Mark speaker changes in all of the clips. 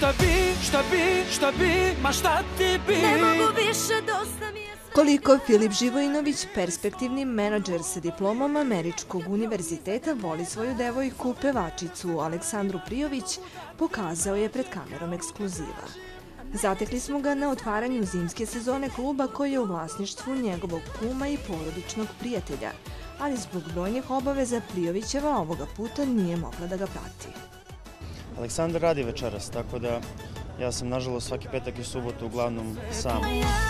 Speaker 1: šta bi, ma šta ti bi?
Speaker 2: Ne mogu više, dosta mi je...
Speaker 3: Koliko Filip Živojinović, perspektivni menadžer sa diplomom Američkog univerziteta, voli svoju devojku, pevačicu Aleksandru Prijović, pokazao je pred kamerom ekskluziva. Zatekli smo ga na otvaranju zimske sezone kluba koji je u vlasništvu njegovog kuma i porodičnog prijatelja, ali zbog brojnih obaveza Prijovićeva ovoga puta nije mogla da ga prati.
Speaker 4: Aleksandar radi večeras, tako da ja sam nažalost svaki petak i subotu uglavnom sam.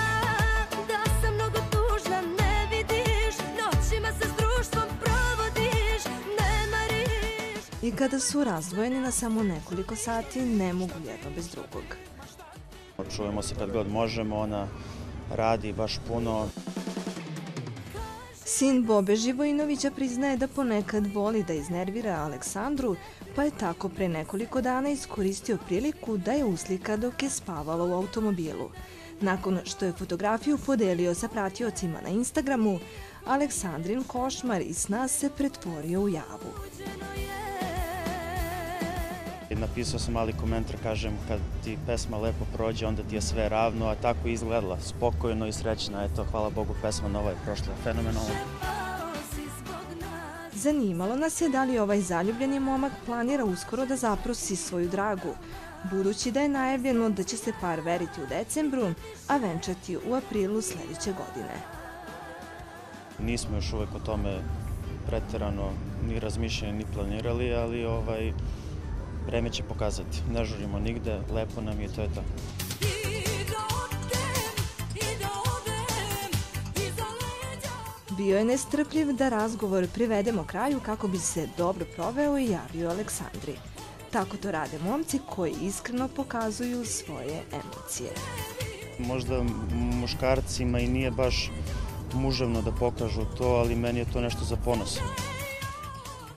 Speaker 3: I kada su razdvojeni na samo nekoliko sati, ne mogu jedno bez drugog.
Speaker 4: Čujemo se kad god možemo, ona radi baš puno.
Speaker 3: Sin Bobe Živojinovića priznaje da ponekad voli da iznervira Aleksandru, pa je tako pre nekoliko dana iskoristio priliku da je uslika dok je spavala u automobilu. Nakon što je fotografiju podelio sa pratiocima na Instagramu, Aleksandrin košmar iz sna se pretvorio u javu.
Speaker 4: Napisao sam mali komentar, kažem, kad ti pesma lepo prođe, onda ti je sve ravno, a tako je izgledala, spokojno i srećna. Eto, hvala Bogu, pesma nova je prošla fenomenalno.
Speaker 3: Zanimalo nas je da li ovaj zaljubljeni momak planira uskoro da zaprosi svoju dragu, budući da je najavljeno da će se par veriti u decembru, a venčati u aprilu sledeće godine.
Speaker 4: Nismo još uvek o tome preterano ni razmišljali, ni planirali, ali vreme će pokazati. Ne žurimo nigde, lepo nam je, to je to.
Speaker 3: Bio je nestrpljiv da razgovor privedemo kraju kako bi se dobro proveo i javio Aleksandri. Tako to rade momci koji iskreno pokazuju svoje emocije.
Speaker 4: Možda muškarcima i nije baš muževno da pokažu to, ali meni je to nešto za ponos.